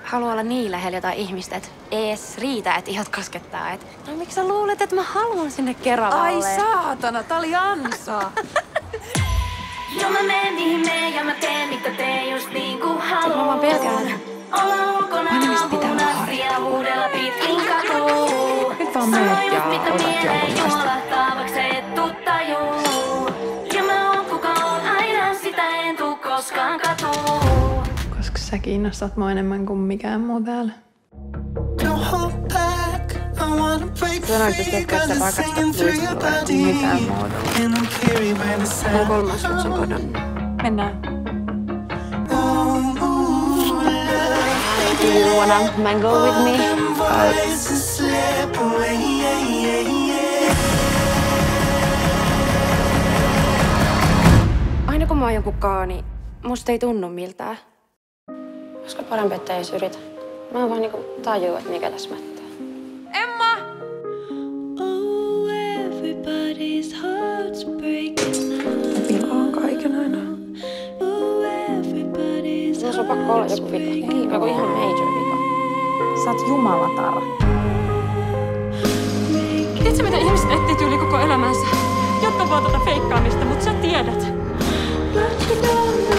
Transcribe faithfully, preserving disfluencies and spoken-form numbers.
halua olla niin lähellä jotain ihmistä, että ei edes riitä, että ihot koskettaa. Et, no miksi sä luulet, että mä haluan sinne Keravalle? Ai saatana, tää oli ansa. Jo mä menen mihin meen ja mä teen mitä teen just niin kuin haluun. Mä vaan pelkään. Olla ulkona avun asti ja huudella pitkin katuu. Nyt vaan menet ja otat jonkunlaista. Juolahtaa, se et tuu tajuu. Ja mä oon kuka oon aina, sitä en tuu koskaan katuu. Koska sä kiinnostat mua enemmän kuin mikään muu täällä. Sanoit, että sä pakasta luisteluja mitään muuta. Mä oon kolmas lapsen kodon. Mennään. Do you wanna mango with me? Aina kun mä oon jonkun kaani, musta ei tunnu miltään. Olisiko parempi, että ei edes yritä? Mä oon vaan niinku tajuu, että mikä tässä mättää. Emma! Pilaan kaiken aina. Tässä on pakko olla joku vika. Ei, joku ihan major vika. Sä oot jumalatar. Tiedätkö, mitä ihmiset etsii tyyli koko elämänsä? Jotka vaan tätä feikkaamista, mutta sä tiedät.